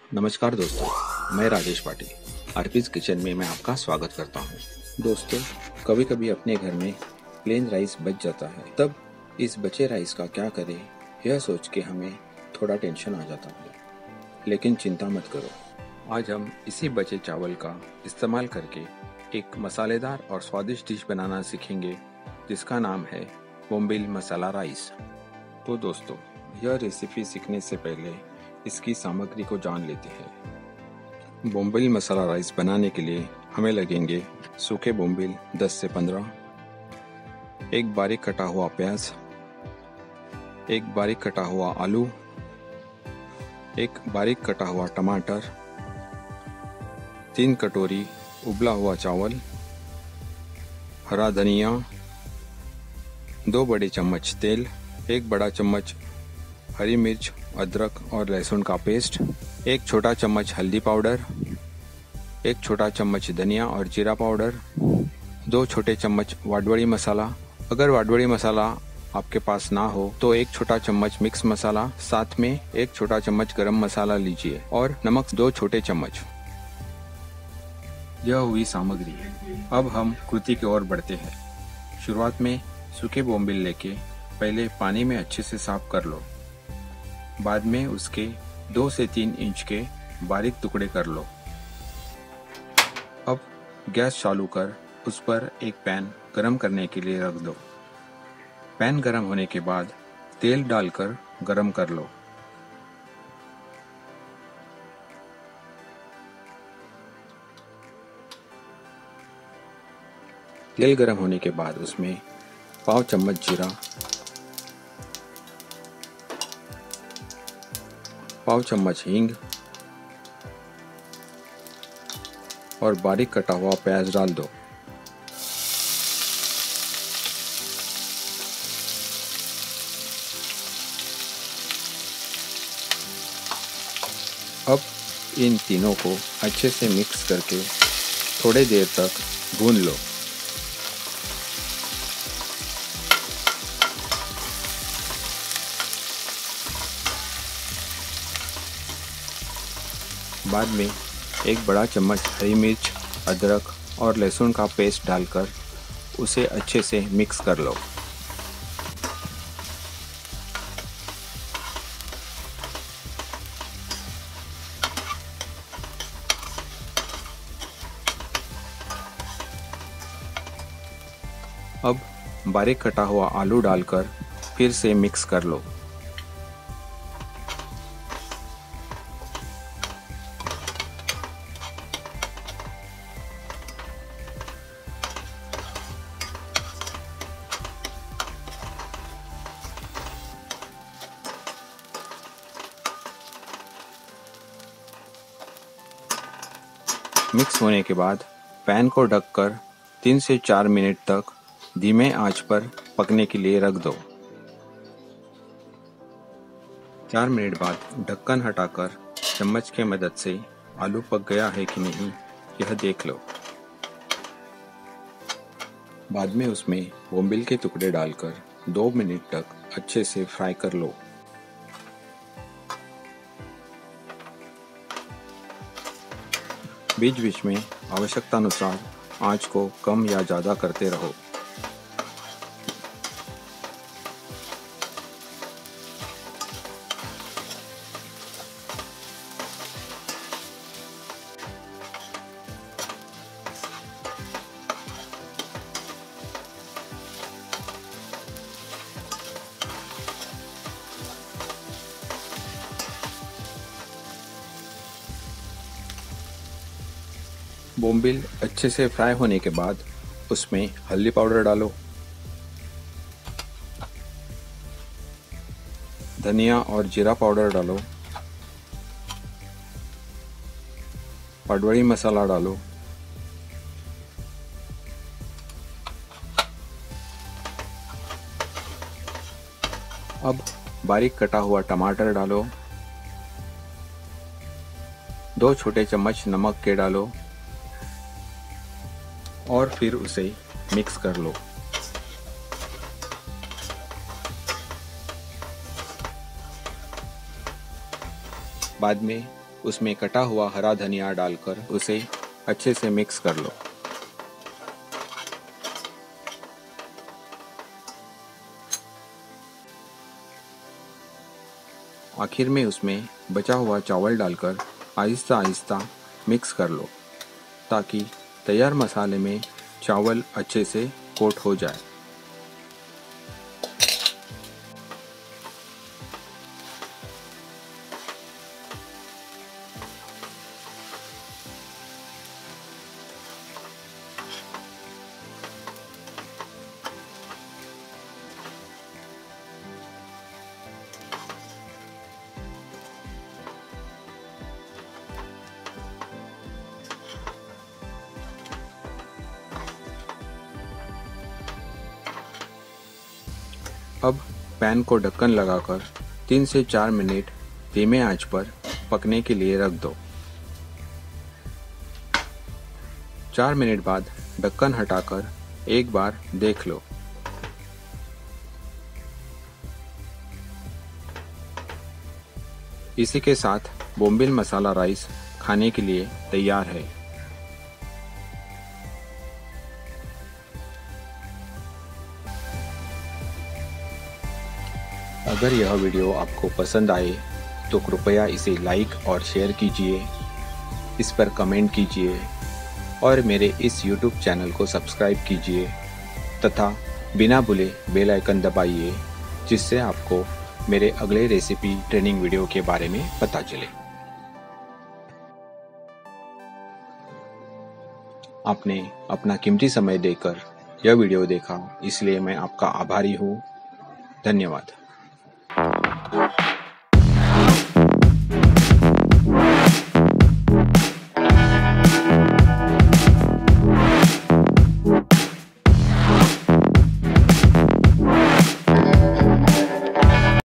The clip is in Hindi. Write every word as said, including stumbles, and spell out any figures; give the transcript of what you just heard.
नमस्कार दोस्तों, मैं राजेश पाटिल आरपीज किचन में मैं आपका स्वागत करता हूँ। दोस्तों, कभी कभी अपने घर में प्लेन राइस बच जाता है, तब इस बचे राइस का क्या करें यह सोच के हमें थोड़ा टेंशन आ जाता है। लेकिन चिंता मत करो, आज हम इसी बचे चावल का इस्तेमाल करके एक मसालेदार और स्वादिष्ट डिश बनाना सीखेंगे जिसका नाम है बोम्बिल मसाला राइस। तो दोस्तों, यह रेसिपी सीखने से पहले इसकी सामग्री को जान लेते हैं। बोम्बिल मसाला राइस बनाने के लिए हमें लगेंगे सूखे बोम्बिल दस से पंद्रह, एक बारीक कटा हुआ प्याज, एक बारीक कटा हुआ आलू, एक बारीक कटा हुआ टमाटर, तीन कटोरी उबला हुआ चावल, हरा धनिया, दो बड़े चम्मच तेल, एक बड़ा चम्मच हरी मिर्च, अदरक और लहसुन का पेस्ट, एक छोटा चम्मच हल्दी पाउडर, एक छोटा चम्मच धनिया और जीरा पाउडर, दो छोटे चम्मच वाडवड़ी मसाला। अगर वाडवड़ी मसाला आपके पास ना हो तो एक छोटा चम्मच मिक्स मसाला, साथ में एक छोटा चम्मच गरम मसाला लीजिए और नमक दो छोटे चम्मच। यह हुई सामग्री। अब हम कृति की ओर बढ़ते हैं। शुरुआत में सूखे बोम्बिल लेके पहले पानी में अच्छे से साफ कर लो। बाद में उसके दो से तीन इंच के बारीक टुकड़े कर लो। अब गैस चालू कर उस पर एक पैन गरम करने के लिए रख दो। पैन गरम होने के बाद तेल डालकर गरम कर लो। तेल गरम होने के बाद उसमें पाव चम्मच जीरा, पाव चम्मच हींग और बारीक कटा हुआ प्याज डाल दो। अब इन तीनों को अच्छे से मिक्स करके थोड़ी देर तक भून लो। बाद में एक बड़ा चम्मच हरी मिर्च, अदरक और लहसुन का पेस्ट डालकर उसे अच्छे से मिक्स कर लो। अब बारीक कटा हुआ आलू डालकर फिर से मिक्स कर लो। मिक्स होने के बाद पैन को ढककर तीन से चार मिनट तक धीमे आंच पर पकने के लिए रख दो। चार मिनट बाद ढक्कन हटाकर चम्मच के मदद से आलू पक गया है कि नहीं यह देख लो। बाद में उसमें बोम्बिल के टुकड़े डालकर दो मिनट तक अच्छे से फ्राई कर लो। बीच बीच में आवश्यकतानुसार आंच को कम या ज़्यादा करते रहो। बोम्बिल अच्छे से फ्राई होने के बाद उसमें हल्दी पाउडर डालो, धनिया और जीरा पाउडर डालो, वाडवड़ी मसाला डालो, अब बारीक कटा हुआ टमाटर डालो, दो छोटे चम्मच नमक के डालो और फिर उसे मिक्स कर लो। बाद में उसमें कटा हुआ हरा धनिया डालकर उसे अच्छे से मिक्स कर लो। आखिर में उसमें बचा हुआ चावल डालकर आहिस्ता आहिस्ता मिक्स कर लो ताकि तैयार मसाले में चावल अच्छे से कोट हो जाए। अब पैन को ढक्कन लगाकर तीन से चार मिनट धीमे आंच पर पकने के लिए रख दो। चार मिनट बाद ढक्कन हटाकर एक बार देख लो। इसी के साथ बोम्बिल मसाला राइस खाने के लिए तैयार है। अगर यह वीडियो आपको पसंद आए तो कृपया इसे लाइक और शेयर कीजिए, इस पर कमेंट कीजिए और मेरे इस यूट्यूब चैनल को सब्सक्राइब कीजिए तथा बिना भूले बेल आइकन दबाइए, जिससे आपको मेरे अगले रेसिपी ट्रेनिंग वीडियो के बारे में पता चले। आपने अपना कीमती समय देकर यह वीडियो देखा, इसलिए मैं आपका आभारी हूँ। धन्यवाद।